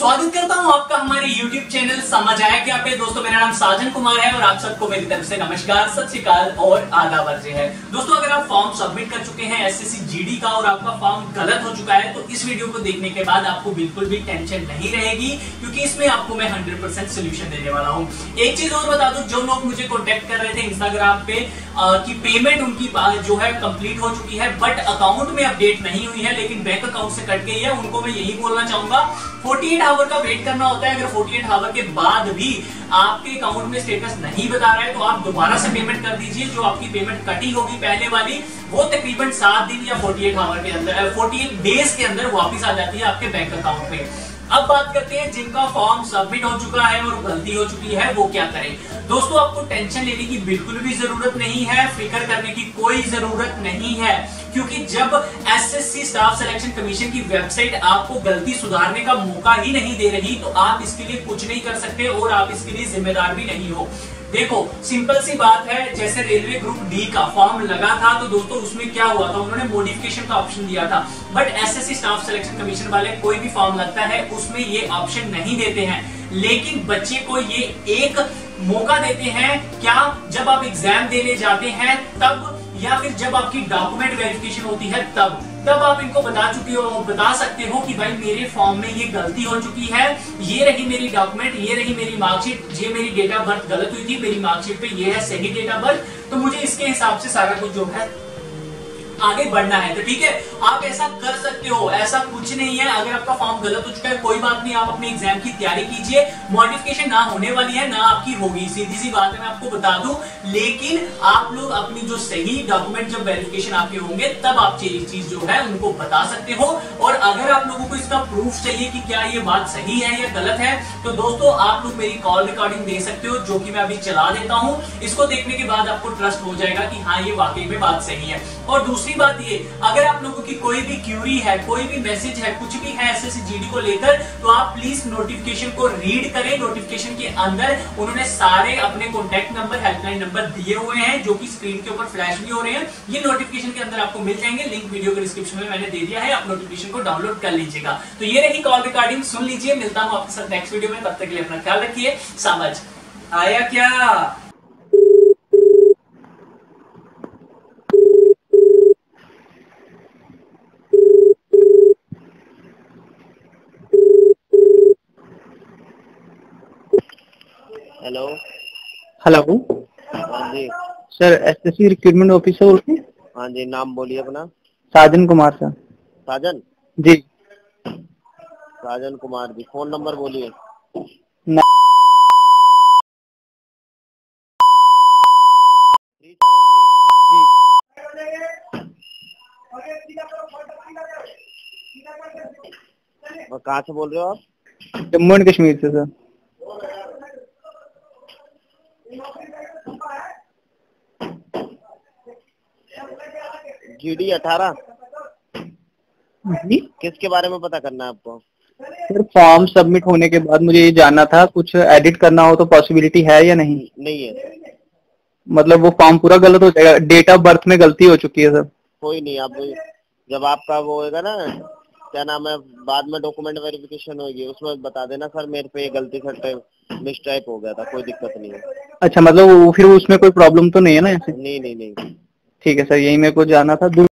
स्वागत करता हूं आपका हमारे YouTube चैनल समझ आया क्या पे। दोस्तों मेरा नाम साजन कुमार है और आप सबको मेरी तरफ से नमस्कार, सत श्री अकाल और आदाब अर्ज है। दोस्तों अगर आप फॉर्म सबमिट कर चुके हैं एसएससी जीडी का और आपका फॉर्म गलत हो चुका है तो इस वीडियो को देखने के बाद आपको बिल्कुल भी टेंशन नहीं रहेगी, क्योंकि इसमें आपको मैं 100% सोल्यूशन देने वाला हूँ। एक चीज और बता दूं, जो लोग मुझे कॉन्टेक्ट कर रहे थे इंस्टाग्राम पे कि पेमेंट उनकी जो है कंप्लीट हो चुकी है बट अकाउंट में अपडेट नहीं हुई है, लेकिन बैंक अकाउंट से कट गई है, उनको मैं यही बोलना चाहूंगा 48 आवर का वेट करना होता है। अगर 48 आवर के बाद भी आपके अकाउंट में स्टेटस नहीं बता रहा है तो आप दोबारा से पेमेंट कर दीजिए। जो आपकी पेमेंट कटी होगी पहले वाली वो तकरीबन 7 दिन या 48 आवर के अंदर 48 डेज के अंदर वापस आ जाती है आपके बैंक अकाउंट में। अब बात करते हैं जिनका फॉर्म सबमिट हो चुका है और गलती हो चुकी है वो क्या करें। दोस्तों आपको टेंशन लेने की बिल्कुल भी जरूरत नहीं है, फिक्र करने की कोई जरूरत नहीं है, क्योंकि जब एसएससी स्टाफ सिलेक्शन कमीशन की वेबसाइट आपको गलती सुधारने का मौका ही नहीं दे रही तो आप इसके लिए कुछ नहीं कर सकते और आप इसके लिए जिम्मेदार भी नहीं हो। देखो सिंपल सी बात है, जैसे रेलवे ग्रुप डी का फॉर्म लगा था तो दोस्तों उसमें क्या हुआ था, उन्होंने मॉडिफिकेशन का ऑप्शन दिया था, but SSC staff selection commission वाले कोई भी फॉर्म लगता है उसमें ये ऑप्शन नहीं देते हैं। लेकिन बच्चे को ये एक मौका देते हैं, क्या जब आप एग्जाम देने जाते हैं तब, या फिर जब आपकी डॉक्यूमेंट वेरिफिकेशन होती है तब आप इनको बता सकते हो कि भाई मेरे फॉर्म में ये गलती हो चुकी है, ये रही मेरी डॉक्यूमेंट, ये रही मेरी मार्कशीट, ये मेरी डेट ऑफ बर्थ गलत हुई थी, मेरी मार्कशीट पे ये है सही डेट ऑफ बर्थ, तो मुझे इसके हिसाब से सारा कुछ जो है आगे बढ़ना है। तो ठीक है, आप ऐसा कर सकते हो, ऐसा कुछ नहीं है। अगर आपका फॉर्म गलत हो चुका है कोई बात नहीं, आप अपने एग्जाम की तैयारी कीजिए, मॉडिफिकेशन ना होने वाली है ना आपकी होगी, सीधी सी बात है मैं आपको बता दूं। लेकिन आप लोग अपनी जो सही डॉक्यूमेंट जब वेरिफिकेशन आपके होंगे तब आप ये चीज जो है उनको बता सकते हो। और अगर आप लोगों को इसका प्रूफ चाहिए कि क्या ये बात सही है या गलत है तो दोस्तों आप लोग मेरी कॉल रिकॉर्डिंग दे सकते हो, जो कि मैं अभी चला देता हूं। इसको देखने के बाद आपको ट्रस्ट हो जाएगा कि हाँ ये वाकई में बात सही है। और दूसरी बात ये, अगर आप लोगों की कोई भी क्यूरी है, कोई भी मैसेज है, कुछ भी है एसएससी जीडी को लेकर, तो आप प्लीज नोटिफिकेशन को रीड करें। नोटिफिकेशन के अंदर उन्होंने सारे अपने कॉन्टैक्ट नंबर, हेल्पलाइन नंबर दिए हुए हैं जो कि स्क्रीन के ऊपर फ्लैश भी हो रहे हैं। ये नोटिफिकेशन के अंदर आपको मिल जाएंगे, लिंक वीडियो के डिस्क्रिप्शन में मैंने दे दिया है, आप नोटिफिकेशन को डाउनलोड कर लीजिएगा। तो ये रही कॉल रिकॉर्डिंग, सुन लीजिए। मिलता हूं आपके साथ नेक्स्ट वीडियो में, तब तक के लिए अपना ख्याल रखिए। समझ आया क्या? हेलो। हेलो। हाँ जी सर, एसएससी रिक्रूटमेंट ऑफिसर बोल रहे हैं? हाँ जी, नाम बोलिए अपना। Sajan Kumar sir. Sajan ji. Sajan Kumar ji, phone number बोलिए। जी। और कहाँ से बोल रहे हो आप? जम्मू एंड कश्मीर से सर। जीडी 18 जी। किसके बारे में पता करना है आपको? सर फॉर्म सबमिट होने के बाद मुझे ये जानना था, कुछ एडिट करना हो तो पॉसिबिलिटी है या नहीं? नहीं है। मतलब वो फॉर्म पूरा गलत हो जाएगा? डेट ऑफ बर्थ में गलती हो चुकी है सर। कोई नहीं, आप जब आपका वो होगा ना, क्या नाम है, बाद में डॉक्यूमेंट वेरिफिकेशन होगी उसमें बता देना सर मेरे पे ये गलती से मिसटाइप हो गया था, कोई दिक्कत नहीं है। अच्छा, मतलब फिर उसमें कोई प्रॉब्लम तो नहीं है ना ऐसे? नहीं नहीं नहीं। ठीक है सर, यही मेरे को जानना था।